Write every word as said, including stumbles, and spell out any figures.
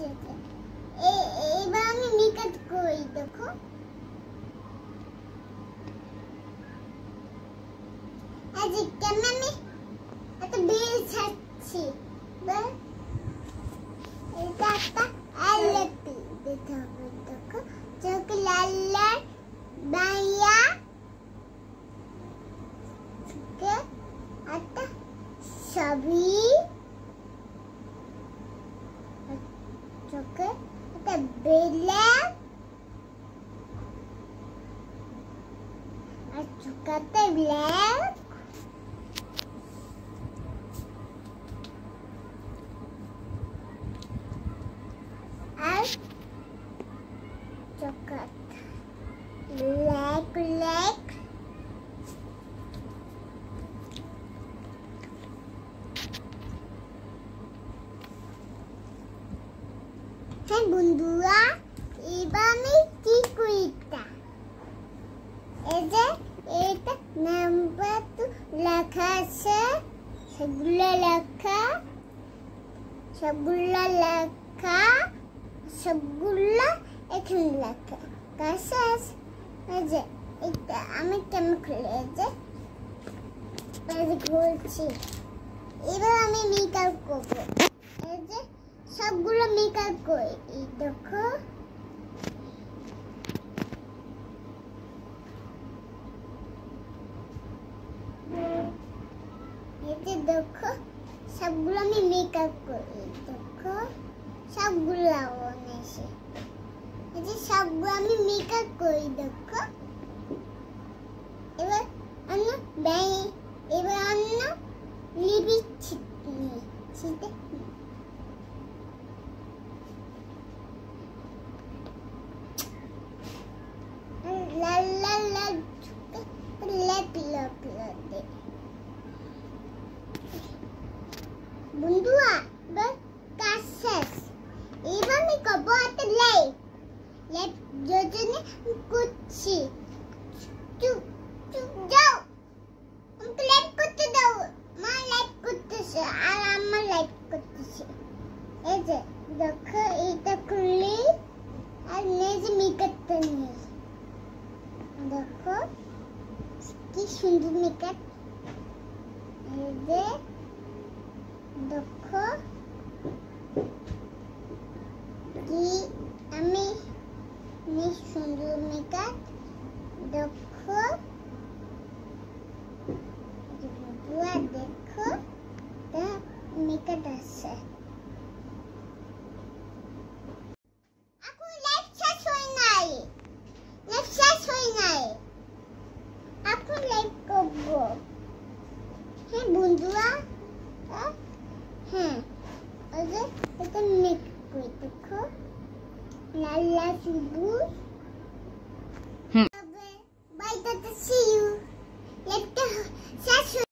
এসেছে। এবার আমি মেকআপ করি, দেখো আজকে আমি এত বেল ছাড়ছি। এটা একটা আইলেপি দিতে হবে, দেখো চোখ লাল লাল বাইয়া একটা ছবি চোখে একটা বেলা আর চোখাতে ব্ল্যাক আর চোখাত ব্ল্যাক ব্ল্যাক হ্যাঁ বন্ধুরা, এবার আমি কি করি এটা এই যে এটা নাম্বার তো লেখা আছে, সেগুলো লেখা সবগুলো লেখা সবগুলো এখানে লেখা কাছে এই যে এটা আমি কেমন খুলে এই যে বলছি। এবার আমি মেকআপ করবো, এই যে সবগুলো মেকআপ করি, এই দেখো এই যে দেখো সবগুলো আমি মেকআপ করি, দেখো সবগুলো অনেসে এই যে সবগুলো আমি মেকআপ করি, দেখো এবার অন্য ব্যাং এবার অন্য লিপস্টিক নিয়ে ছিটে লাল লাল লাল লেপ লেপ লেপ বন্ধুরা এবার কাজ শেষ। এবার আমি করবো একটা লেপ লেপ যোজনে করছি। চুপ চুপ যাও, আমাকে লেপ করতে দাও। মা লেপ করতেছে আর আমার লেপ করতেছে। এই যে দেখো এটা খুললি আর নিজে মেকআপটা নিয়ে দেখো কি সুন্দর মেকআপ। এই যে দেখো কি আমি সুন্দর মেকআপ, দেখো দেখো মেকআপ আছে। এখন লাইভ শেষ হয় নাই, লাইভ শেষ হয় নাই, এখন লাইভ করবো। হ্যাঁ বন্ধুরা, হ্যাঁ ওই যে এটা মেকআপ করে দেখো লাল লাল সবুজ। Bye tata, see you. লাইভটা শেষ।